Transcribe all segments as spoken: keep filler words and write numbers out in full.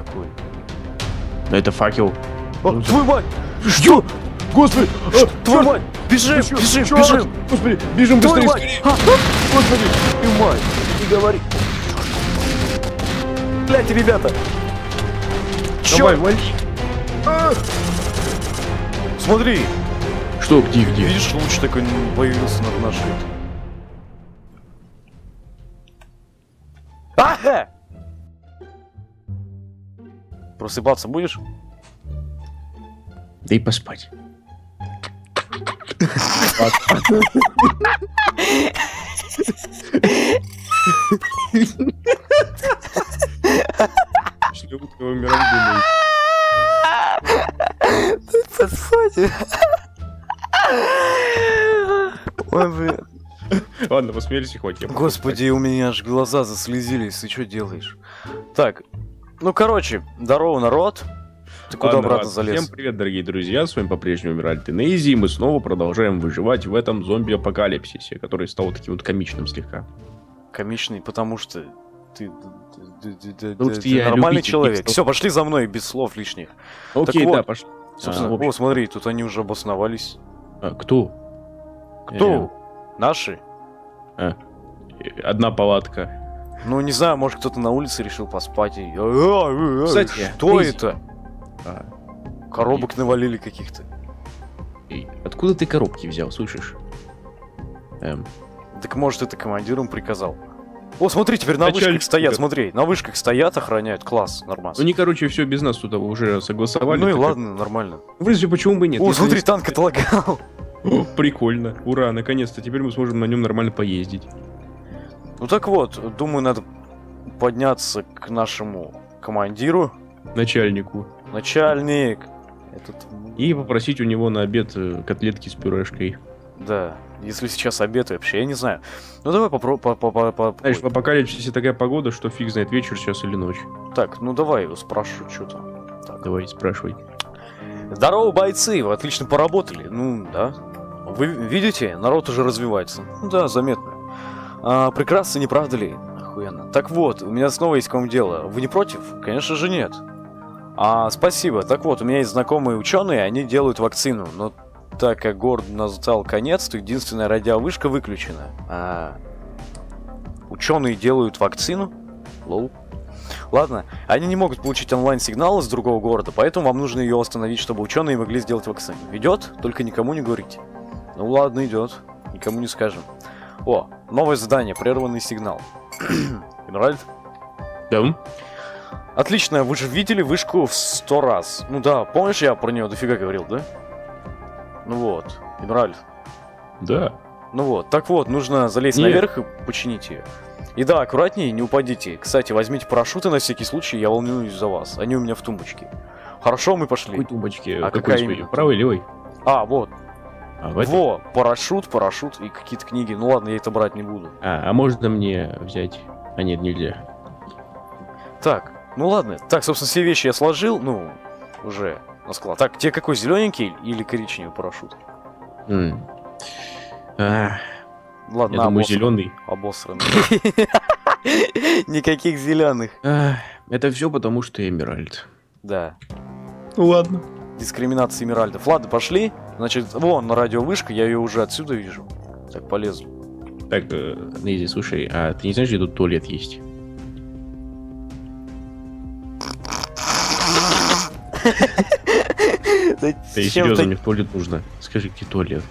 такой? Это факел. О, твою мать! Что? Господи! Твою мать! Бежим, бежим, бежим! Господи, бежим быстрее, скорее! Господи, твою мать! Не говори! Гляньте, ребята! Давай, вали! Смотри! Что, где, где? Видишь, луч такой появился над нашей... Ага! Просыпаться будешь? Да и поспать. Поспать. Ой, блин. Ладно, посмеялись и хватит. Господи, у меня аж глаза заслезились. Ты что делаешь? Так, ну короче, здорово, народ. Ты куда Ладно, обратно ладно. залез? Всем привет, дорогие друзья, с вами по-прежнему Эмиральд и Нейзи, и мы снова продолжаем выживать в этом зомби-апокалипсисе, который стал таким вот комичным слегка. Комичный, потому что ты, ты, ты, ты, Потому ты что я нормальный любитель человек. текстов. Все, пошли за мной, без слов лишних. Окей, вот, да, пошли. Собственно, А, в общем, о, смотри, тут они уже обосновались. а, кто? Кто? Наши? Э, э, одна палатка. Ну, не знаю, может, кто-то на улице решил поспать. И... Кстати, что Нейзи. это? А, Коробок навалили каких-то. эй, откуда ты коробки взял, слышишь? Эм, Так может, это командиром приказал. О, смотри, теперь на Начальник вышках стоят, супер. смотри. На вышках стоят, охраняют. Класс, ну нормально. они, короче, все без нас тут уже согласовали. Ну и так ладно, нормально. как- В принципе, почему бы и нет? О, Если смотри, есть- танк отлагал. О, прикольно. Ура, наконец-то. Теперь мы сможем на нем нормально поездить. Ну так вот, думаю, надо подняться к нашему командиру. Начальнику. Начальник. Этот... И попросить у него на обед э, котлетки с пюрешкой. Да, если сейчас обед вообще, я не знаю. Ну давай попробуем. Знаешь, в апокалипсисе такая погода, что фиг знает, вечер сейчас или ночь. Так, ну давай его спрошу, что там. Так. Давай, спрашивай. Здорово, бойцы, вы отлично поработали. Ну, да. Вы видите, народ уже развивается. Ну да, заметно. А, прекрасно, не правда ли? Охуенно. Так вот, у меня снова есть к вам дело. Вы не против? Конечно же нет. А, спасибо. Так вот, у меня есть знакомые ученые, они делают вакцину, но так как город настал конец, то единственная радиовышка выключена. А, ученые делают вакцину? Лоу. Ладно, они не могут получить онлайн-сигнал из другого города, поэтому вам нужно ее остановить, чтобы ученые могли сделать вакцину. Идет? Только никому не говорите. Ну ладно, идет. Никому не скажем. О, новое задание, прерванный сигнал. Эмиральд? Да? Отлично, вы же видели вышку в сто раз. Ну да, помнишь, я про нее дофига говорил, да? Ну вот, Эмиральд. Да. Ну вот, так вот, нужно залезть Нет. наверх и починить ее. И да, аккуратнее, не упадите. Кстати, возьмите парашюты на всякий случай, я волнуюсь за вас. Они у меня в тумбочке. Хорошо, мы пошли. Какой тумбочки? А Какой какая своей? именно? Правой, левой? А, вот. А, в этой? Во, парашют, парашют и какие-то книги. Ну ладно, я это брать не буду. А, а можно мне взять? А нет, нельзя. Так, ну ладно. Так, собственно, все вещи я сложил, ну, уже на склад. Так, тебе какой, зелененький или коричневый парашют? М. А, Ладно, я думаю, обосран- зеленый. Обосранный. Никаких зеленых. А, это все потому, что Эмиральд. Да. Ну ладно. Дискриминация эмиральдов. Ладно, пошли. Значит, вон на радиовышка, я ее уже отсюда вижу. Так, полезу. Так, э, Нейзи, слушай, а ты не знаешь, где тут туалет есть? Да и серьезно, мне в туалет нужно. Скажи, где туалет?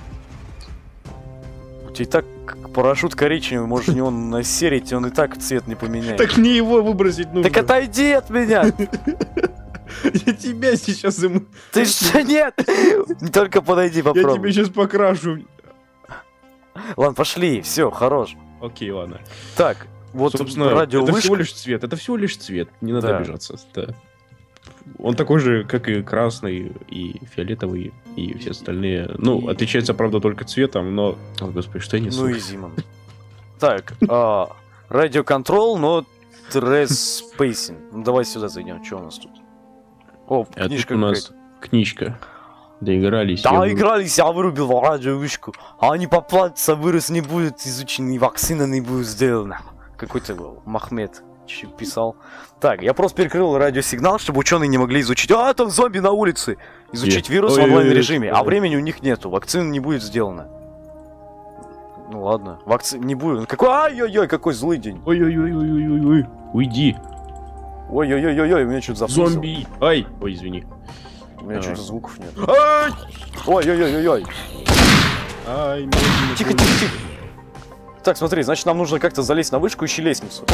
У тебя и так парашют коричневый, можешь в него насерить, он и так цвет не поменяет. Так мне его выбросить нужно. Так отойди от меня! Я тебя сейчас ему... Ты что, нет? Только подойди, Я попробуй. тебе сейчас покрашу. Ладно, пошли, все, хорош. Окей, ладно. Так, вот Собственно, это радиовышка. всего лишь цвет. Это всего лишь цвет. Не надо Да. обижаться. Да. Он такой же, как и красный, и фиолетовый, и все остальные. Ну, И- отличается, правда, только цветом, но... О, господи, что я несу? Ну и Зимон. Так, а, радиоконтрол, но треспейсинг. Ну давай сюда зайдем, что у нас тут? О, А книжка тут у нас книжка. Доигрались. какая-то. Да, я игрались, я вырубил радиовышку. А они поплатятся, вырос не будет изучен, и вакцина не будет сделана. Какой-то Махмед. чуть писал. Так, я просто перекрыл радиосигнал, чтобы ученые не могли изучить. А, там зомби на улице! Изучить Е. вирус в Ой, онлайн ой, ой, режиме, ой. а времени у них нету. Вакцина не будет сделана. Ну ладно, вакцина не будет. Какой, ай-ой-ой, какой злый день. Ой-ой-ой-ой-ой-ой. Уйди. Ой-ой-ой-ой, у меня что-то запустил. Зомби. Ай. Ой, извини. У меня А. что-то звуков нет. Ай. Ой-ой-ой-ой-ой. Ай, медленно, Тихо, тихо, тихо. Так, смотри, значит, нам нужно как-то залезть на вышку, ищи лестницу.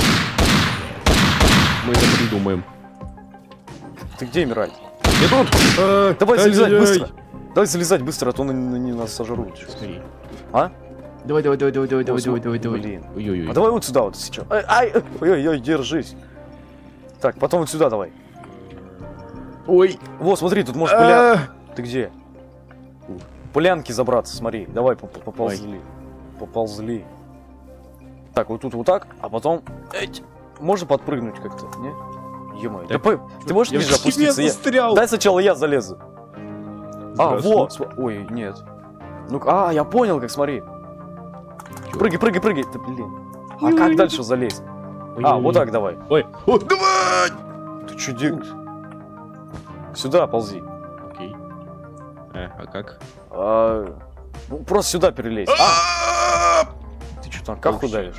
Мы это придумаем. Ты где, Эмираль? Я тут. А, Давай залезать ай-яй-яй. быстро. Давай залезать быстро, а то они, они нас сожрут. Смотри. А? Давай, давай, давай, давай, давай, О, давай, звук. давай, давай. Блин. Ой-ой-ой. А давай вот сюда вот сейчас. Ай, ай, ой-ой-ой, держись. Так, потом вот сюда давай. Ой. Вот, смотри, тут может поля... А. Ты где? Полянки забраться, смотри. Давай, поп- поползли. Поползли. Так, вот тут вот так, а потом... Эть, можно подпрыгнуть как-то, не? Е-мое. Да Так, по- ты можешь Я ниже в тебе опуститься? Я- застрял. Дай сначала я залезу. А, Здравствуй. вот. см- Ой, нет. Ну, а, я понял, как, смотри. Чё? Прыгай, прыгай, прыгай. Да блин. А Ой-ой-ой. как дальше залезть? А, Ой-ой-ой. вот так давай. Ой. О, давай. Ты чё делаешь? Сюда ползи. Окей. А, а как? А, ну, просто сюда перелезь. А, ты что там, как Вообще. ударишь?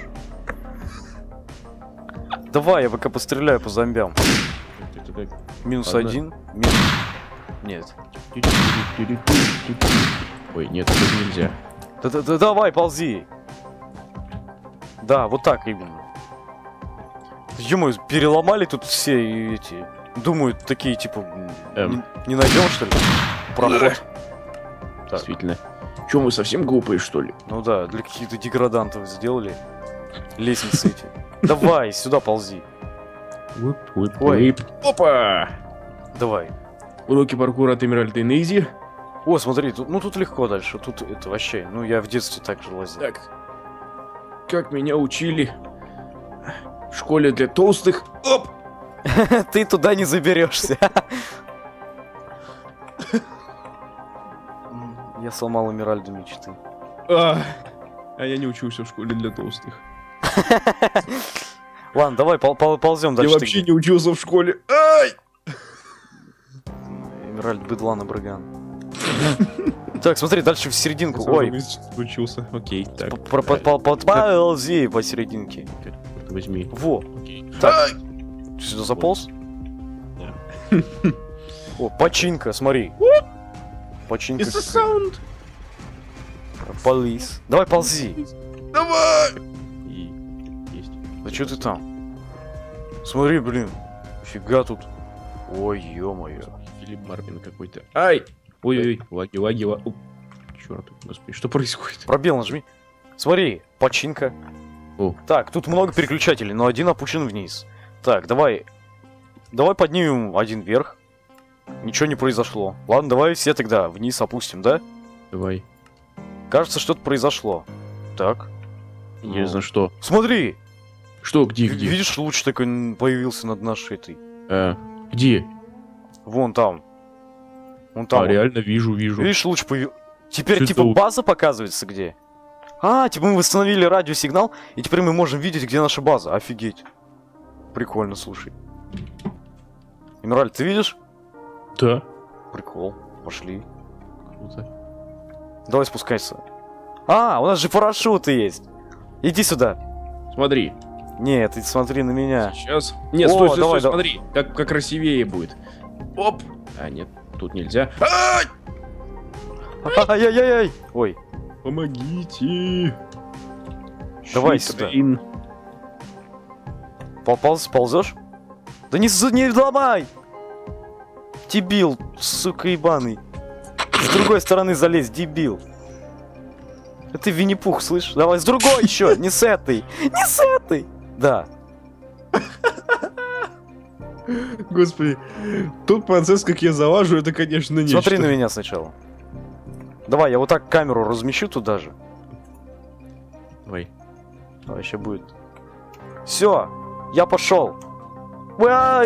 Давай, я пока постреляю по зомбям. Это как? Минус Ладно. один. Минус... Нет. Ой, нет, это нельзя. Да-да-да, давай, ползи. Да, вот так именно. Ё-моё, переломали тут все эти... Думают, такие, типа, Эм. не, не найдем, что ли? Проход. Так. Действительно. Че, мы совсем глупые, что ли? Ну да, для каких-то деградантов сделали лестницы эти. Давай, сюда ползи. Уип, уип, Ой. уип. Опа! Давай. Уроки паркура от Эмиральда и Нейзи. О, смотри, тут, ну тут легко дальше. Тут это вообще, ну я в детстве так же лазил. Так. Как меня учили в школе для толстых. Оп! Ты туда не заберешься. Я сломал Эмиральду мечты. А, а я не учился в школе для толстых. Ладно, давай пол пол ползем Я дальше. вообще не учился в школе. Ай! Эмиральд быдла на брыган. Так, смотри, дальше в серединку. Ой, Учился. Окей, так. п- про- по- по- подползи посерединке. Возьми. Во. Окей. Так. Ты сюда заполз? О, починка, смотри. Починка. It's a sound. Полис. Давай ползи. Давай! И есть. Да что ты там? Смотри, блин. Фига тут. Ой, ё-моё. Филипп Марвин какой-то. Ай! Ой-ой-ой, лаги, лаги, лаги. Черт, господи, что происходит? Пробел нажми. Смотри, починка. О. Так, тут много переключателей, но один опущен вниз. Так, давай. Давай поднимем один вверх. Ничего не произошло. Ладно, давай все тогда вниз опустим, да? Давай. Кажется, что-то произошло. Так. Интересно, что? Смотри! Что, где, Ви- где? Видишь, луч такой м, появился над нашей этой. Э, где? Вон там. Вон там. А, вот. реально вижу, вижу. Видишь, луч появился. Теперь, Что типа, это вот? база показывается где? А, типа, мы восстановили радиосигнал, и теперь мы можем видеть, где наша база. Офигеть. Прикольно, слушай. Эмираль, ты видишь? Да. Прикол. Пошли. Круто. Давай спускайся. А, у нас же парашюты есть. Иди сюда. Смотри. Нет, ты смотри на меня. Сейчас. Нет, О, стой, стой, давай, стой, да- смотри. Как, как красивее будет. Оп. А, нет, тут нельзя. Ай! Ай-яй-яй-яй. Ой, Помогите. Давай Шитрин. пополз, ползешь? Да не, з- не ломай! Дебил, сука ебаный. С другой стороны залезь, дебил. Это Винни-Пух, слышишь? Давай с другой еще, не с этой. Не с этой. Да. Господи, тот процесс, как я залажу, это, конечно, нечто. Смотри на меня сначала. Давай, я вот так камеру размещу туда же. Давай. Давай, еще будет. Все, я пошел. Ай!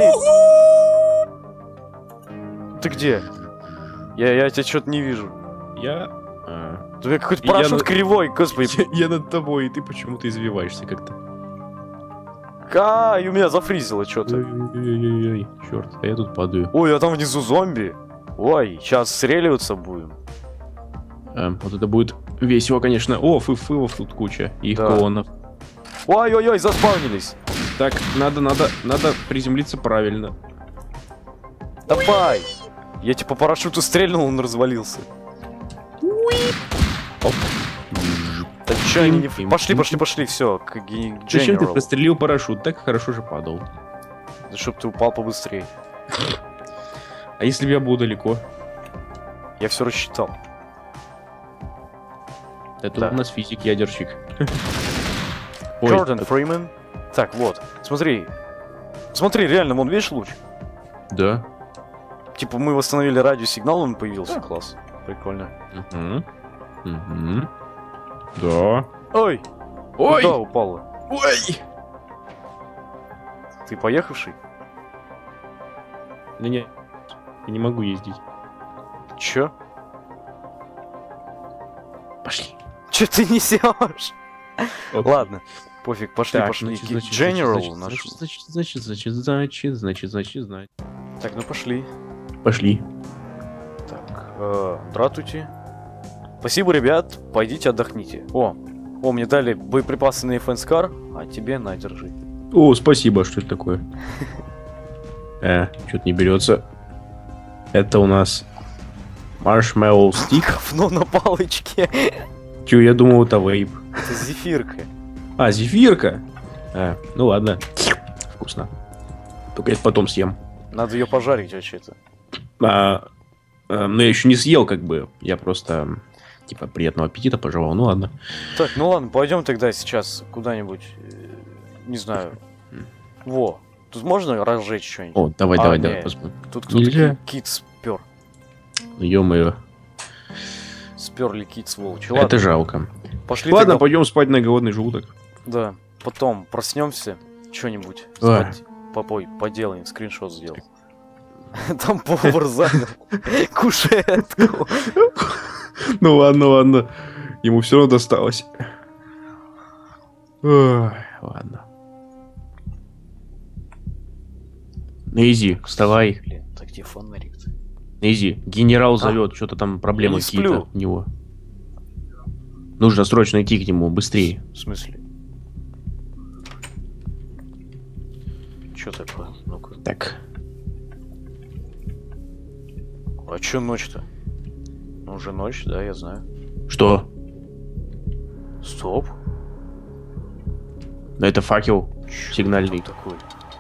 Ты где? Я, я тебя что-то не вижу. Я... а, У тебя какой-то Я парашют на- кривой, господи. я, я над тобой, и ты почему-то извиваешься как-то. А, и у меня зафризило что-то. Ой-ой-ой, черт, а я тут падаю. Ой, а там внизу зомби. Ой, сейчас стреливаться будем. Эм, вот это будет весело, конечно. О, фыфылов тут куча. И их Да. клонов. Ой-ой-ой, заспавнились. Так, надо, надо, надо приземлиться правильно. Давай. Я типа по парашюту стрельнул, он развалился. Оп. Да чё они не... Пим, Пошли, пим, пошли, пим. пошли, все, к ге- Зачем ты General. прострелил парашют? Так хорошо же падал. Да чтоб ты упал побыстрее. А если бы я был далеко? Я все рассчитал. Это Да. у нас физик-ядерщик. Ой, Джордан Фримен. Так, вот, смотри. Смотри, реально, вон, видишь луч? да. Типа мы восстановили радиосигнал, он появился. Класс. Прикольно. Угу. Угу. Да. Ой! Ой! Куда упала? Ой! Ты поехавший? Да не, я не могу ездить. Чё? Пошли. Чё ты несешь? Окей. Ладно, пофиг, пошли, Так, пошли. значит, К значит, General значит, наш. значит, значит, значит, значит, значит, значит, значит. Так, ну пошли. Пошли. Так, э, дратуйте. Спасибо, ребят, пойдите отдохните. О, о, мне дали боеприпасы на Фенскар, а тебе на, держи. О, спасибо, что это такое? Э, что-то не берется. Это у нас маршмеллоу стик. Говно на палочке. Чё, я думал, это вейп. Это зефирка. А, зефирка? А, ну ладно. Вкусно. Только я потом съем. Надо ее пожарить вообще-то. А, а, но я еще не съел, как бы. Я просто, типа, приятного аппетита пожелал. Ну ладно. Так, ну ладно, пойдем тогда сейчас куда-нибудь, э, не знаю. Во, тут можно разжечь что-нибудь? О, давай, А, давай, не. давай, посмотрим. Тут кто-то Нельзя. ки- кит спер. Ё-моё, Сперли кит, сволочь. это Ладно, жалко. пошли Ладно, тогда. пойдем спать на голодный желудок. Да, потом проснемся, что-нибудь Ой. попой, поделаем, скриншот сделал. Там повар занял кушетку. Ну ладно, ладно. Ему все равно досталось. Ой, ладно. Изи, вставай. Блин, так где фонарик-то? Изи, генерал зовет, что-то там проблемы не какие-то сплю. у него. Нужно срочно идти к нему, быстрее. В смысле? Чё такое? Ну-ка. Так. А чё ночь-то? Ну уже ночь, да, я знаю. Что? Стоп. Ну это факел Чё сигнальный. там такой?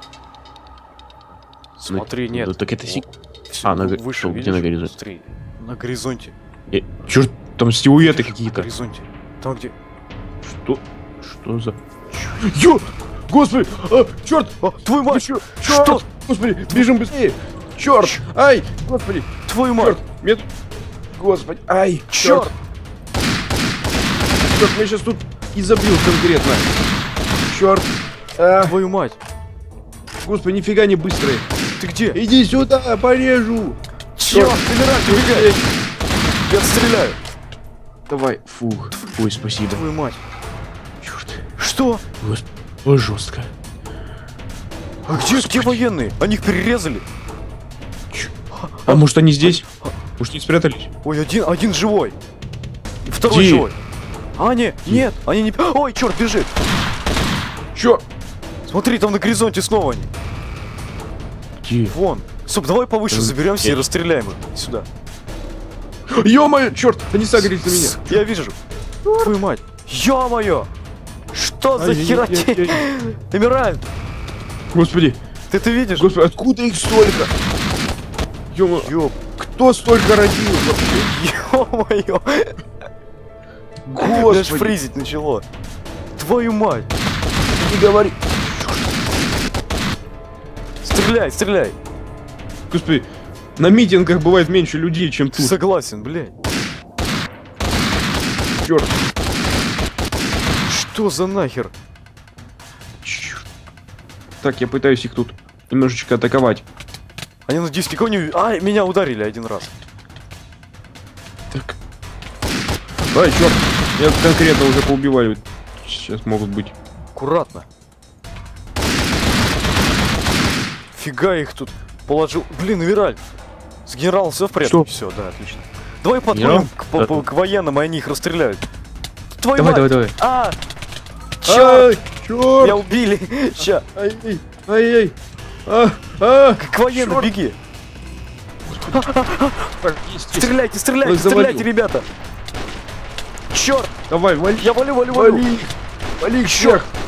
Ну, Смотри, нет. ну, так это сиг- Всё, А, на го- выше, что, где видишь? на горизонте? Смотри, на горизонте. Э, Чё, там силуэты На какие-то. горизонте. Там где... Что? Что за... Ё! Господи! А, черт! А, твою мать! Чё? Что? Господи, бежим быстрее! Черт! Ай! Господи! Твою мать! Черт! Мне... Господи! Ай! Черт! Черт, меня сейчас тут и забил конкретно. Черт! А, Твою мать! господи, нифига не быстрые. Ты где? Иди сюда, порежу! Черт, умирай, убегай! Я стреляю! Давай, фух. Ой, спасибо. Твою мать! Черт. Что? Господи, ой, жестко. А где, где военные? Они их перерезали! А может они здесь? Может не спрятались? Ой, один, один живой! И второй Где? живой! А, не, нет, они не... Ой, черт, бежит! Чё? Смотри, там на горизонте снова они. Где? Вон. Стоп, давай повыше Э, заберемся и нет. расстреляем их. Сюда. Ё-моё, черт, они сагрились на меня. С- Я вижу. Твою мать. Ё-моё! Что за Ай-яй-яй-яй-яй. херотень? Эмеральд, Господи, ты это видишь? господи, откуда их столько? Ё-моё, Ёп, кто столько родил вообще? ё-моё. Даже Господи, фризить начало. Твою мать. не говори. Стреляй, стреляй. Господи, на митингах бывает меньше людей, чем тут. Согласен, блядь. Черт. Что за нахер? Черт. Так, я пытаюсь их тут немножечко атаковать. Они, надеюсь, никого не... А, меня ударили один раз. Так. Ай, черт. Я конкретно уже поубиваю. Сейчас могут быть. Аккуратно. Нифига их тут положил. Блин, Эмираль. С генералом все в порядке? Все, да, отлично. Давай подходим к, по, по, к военным, и они их расстреляют. Твою Давай, мать! давай, давай. А! Ай, Черт! черт! Меня убили! Ща! Ай-яй! Ай-яй! А, а! К военным, Черт! беги! Так, есть, есть. Стреляйте, стреляйте, Ой, завалил. стреляйте, ребята! Черт! Давай, вали! Я валю, валю, валю! Вали! Вали их Черт! всех!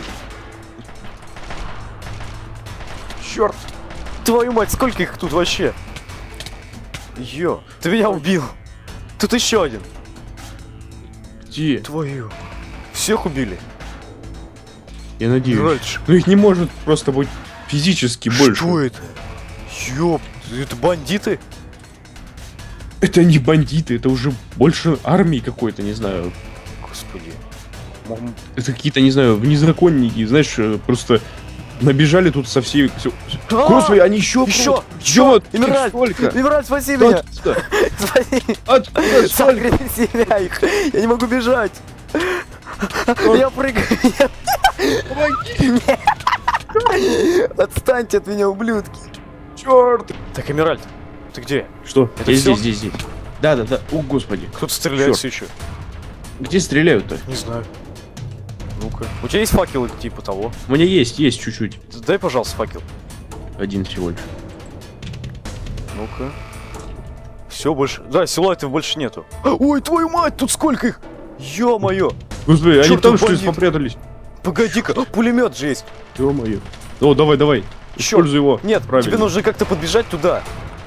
Черт! Твою мать, сколько их тут вообще? Ё, ты меня убил! Тут еще один! Где? Твою! Всех убили? Я надеюсь. Раньше. Ну их не может просто быть физически больше. Что это? Ёп, это бандиты? Это не бандиты, это уже больше армии какой-то, не знаю. Господи. Мам- Это какие-то, не знаю, внезаконники, знаешь, э, просто набежали тут со всей... всё- А! Господи, они еще Еще! Еще! Эмираль! Сколько? Эмираль, спаси меня! Откуда? Спаси! Откуда? Сколько? Согреви себя их! Я не могу бежать! Я прыгаю! Помоги! Отстаньте от меня, ублюдки! Черт! Так, Эмираль, ты где? Что? Это Я всё? здесь, здесь, здесь. Да, да, да. О, господи. Кто-то стреляет все еще. Где стреляют-то? Не знаю. Ну-ка. У тебя есть факелы типа того? У меня есть, есть чуть-чуть. Дай, пожалуйста, факел. Один всего лишь. Ну-ка. Все, больше... Да, силуэтов больше нету. Ой, твою мать, тут сколько их! Ё-моё! Господи, Чё они тут там что ли бандиты? попрятались? Погоди-ка, пулемет же есть. Ё-моё. О, давай, давай. Чёрт. Используй его. Нет, Правильно. тебе нужно как-то подбежать туда.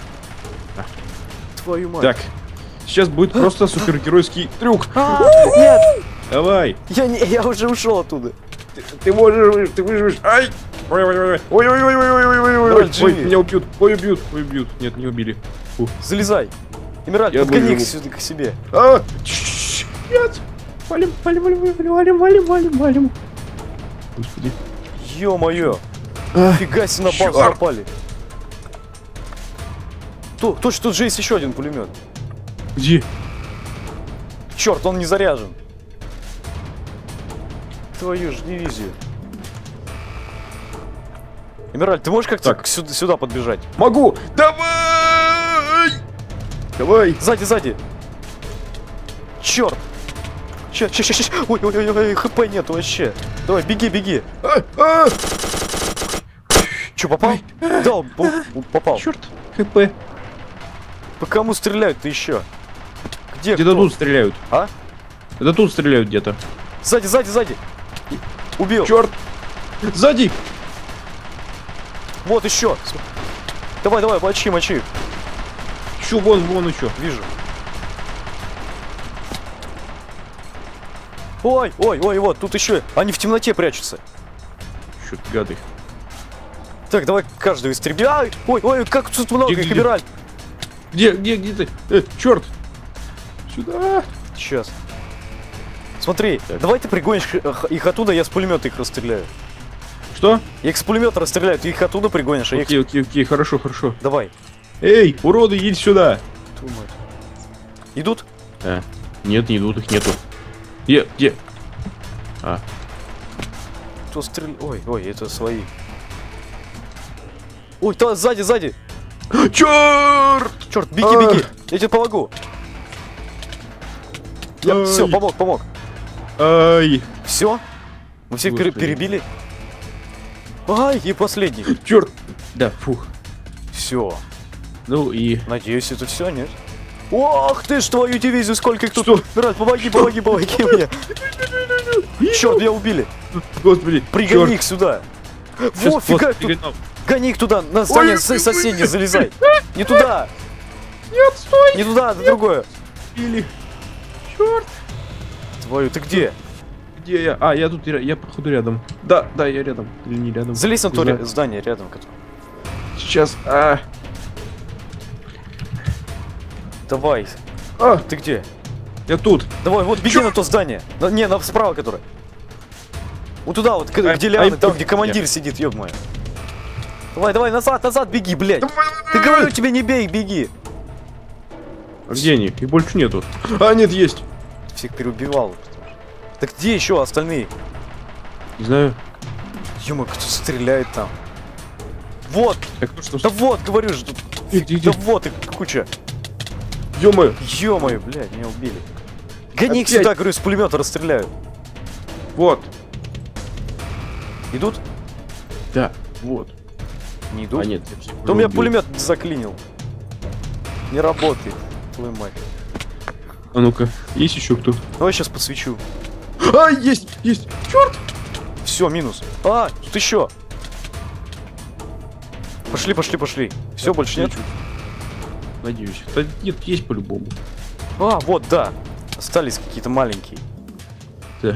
Твою мать. Так. Сейчас будет просто супергеройский трюк. А, нет, Давай. я, не, я уже ушел оттуда. Ты, ты можешь, вы- ты выживешь. Ай! Ой, ой, ой, ой, ой, ой, ой, ой, ой, ой, ой, ой, Давай, ой, живи. меня убьют, ой, убьют, ой, убьют. Нет, не убили. Фу. Залезай. Эмираль, Я подгони их выживу. сюда к себе. А! Чш, Нет! Валим, валим, валим, валим, валим, валим, валим, валим. Господи. Ё-моё. А, Фига себе, на базу чёрт. напали. То, точно, тут же есть еще один пулемет. Где? Черт, он не заряжен. Твою же дивизию. Эмираль, ты можешь как-то Так. сюда, сюда подбежать? Могу! Давай! Давай! Сзади, сзади. Черт. Ща, ща, ща, ща. Ой, ой, ой, ой, хп нет вообще. Давай, беги, беги. А, а! Че, попал? Да, он по- попал. Черт! ХП. По кому стреляют-то еще? Где Где-то кто? тут стреляют. А? Это тут стреляют где-то. Сзади, сзади, сзади. Убил. Черт! Сзади! Вот еще. Давай, давай, мочи, мочи. Еще вон, вон еще. Вижу. Ой, ой, ой, вот, тут еще. Они в темноте прячутся. Черт, гады. Так, давай каждого истребим. Ай, ой, ой, как тут много Где, их, где? Эмираль. Где, где, где ты? Э, черт! Сюда! Сейчас. Смотри, Так. давай ты пригонишь их- их оттуда, я с пулемета их расстреляю. Что? Я их с пулемета расстреляю, ты их оттуда пригонишь, а я их... Окей, окей, окей, хорошо, хорошо. Давай. Эй, уроды, едь сюда! Твою мать. Идут? А, нет, не идут, их нету. Где, где? А, Кто стреляет? Ой, ой, это свои. Ой, там сзади, сзади. черт! Черт, беги, А. беги. Я тебе помогу. Я... Ай. Все, помог, помог. Ай, Все? Мы всех пере- Господи. перебили? Ай, и последний. черт! Да, фух. Все. Ну и... Надеюсь, это все, нет? Ох ты ж, твою дивизию, сколько их тут. Что? Брат, помоги, помоги, помоги мне. Черт, меня убили. Господи, Пригони черт. их сюда. Сейчас Во, фига, вот тут. перегнал. Гони их туда, на здание Ой, с- ой, ой, соседнее ой. залезай. Не туда, Нет, стой! не туда, на другое. Или... Черт! Твою, ты где? Где я? А, я тут, ря- я походу рядом. Да, да, я рядом. Или не рядом. Залезь на Не то знаю. ря- здание рядом. которое- Сейчас. А, Давай, а, ты где? я тут. Давай, вот беги Чё? на то здание. На- не, на справа которое. Вот туда вот, к- Ай, где Лианы, ай, там, ой, где командир я. сидит, ёб моя. Давай, давай, назад, назад беги, блядь. Давай, Ты давай. говорю тебе, не бей, беги. А где они? Их больше нету. А, нет, есть. Всех переубивал. Так где еще остальные? Не знаю. Ё-моё, кто стреляет там? Вот! Так, ну что, Да вот, говорю же, тут... Иди, иди. Да вот и куча. Ё-моё. Ё-моё, блядь, меня убили. Гони их Опять? сюда, говорю, с пулемета расстреляю. Вот. Идут? Да, вот. Не идут? А нет, я всех Да у меня убил. пулемет заклинил. Не работает. Твою мать. А ну-ка, есть еще кто? Давай сейчас подсвечу. А, есть, есть. Черт! Все, минус. А, тут еще. Пошли, пошли, пошли. Все, больше нет? Надеюсь. Да нет, есть по-любому. А, вот, да. Остались какие-то маленькие. Да.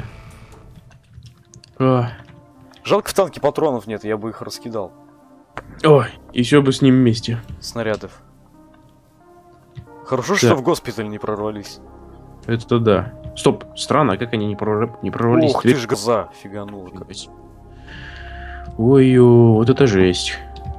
А. Жалко, в танке патронов нет, я бы их раскидал. Ой, еще бы с ним вместе. Снарядов. Хорошо, Да. что в госпиталь не прорвались. Это да. Стоп, странно, а как они не, прорв... не прорвались? Ух ты ж, глаза фигануло. как. Ой, вот это жесть.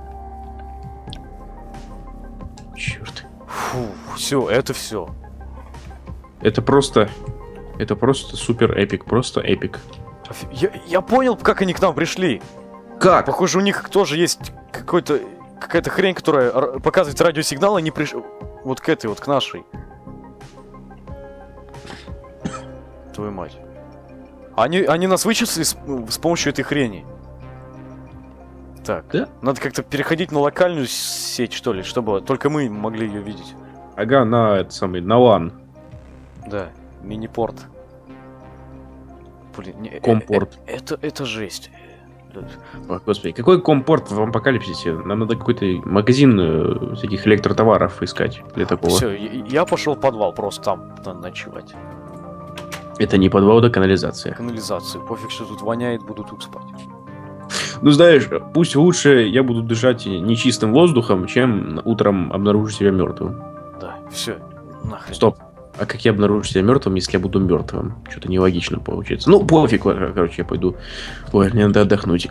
Черт. Фу, все, это все. Это просто... Это просто супер эпик, просто эпик. Я, я понял, как они к нам пришли. Как? Похоже, у них тоже есть какой-то какая-то хрень, которая р- показывает радиосигнал, они пришли вот к этой, вот к нашей. Твою мать. Они, они нас вычислили с, с помощью этой хрени. Так, Да? надо как-то переходить на локальную сеть, что ли, чтобы только мы могли ее видеть. Ага, на этот самый, на лан. Да, мини-порт. Блин, не, э- Компорт. э- это, это жесть. О, господи, какой компорт в апокалипсисе? Нам надо какой-то магазин э, всяких электротоваров искать для такого. Все, я пошел в подвал, просто там надо ночевать. Это не подвал, это канализация. Канализацию. Пофиг, что тут воняет, буду тут спать. Ну знаешь, пусть лучше я буду дышать нечистым воздухом, чем утром обнаружу себя мертвым. Да, все, нахрен. Стоп. А как я обнаружу себя мертвым, если я буду мертвым? Что-то нелогично получается. Ну, пофиг, короче, я пойду. Ой, мне надо отдохнуть.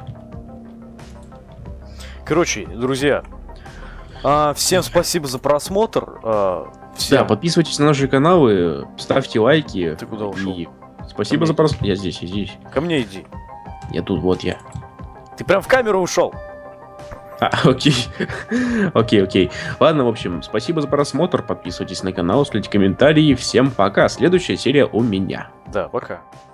Короче, друзья, а, всем спасибо за просмотр. А, всем... Да, подписывайтесь на наши каналы, ставьте лайки. Ты куда ушел? И спасибо за просмотр. Я здесь, я здесь. Ко мне иди. Я тут, вот я. Ты прям в камеру ушел. А, окей. Окей, окей. Ладно, в общем, спасибо за просмотр. Подписывайтесь на канал, ставьте комментарии. Всем пока. Следующая серия у меня. Да, пока.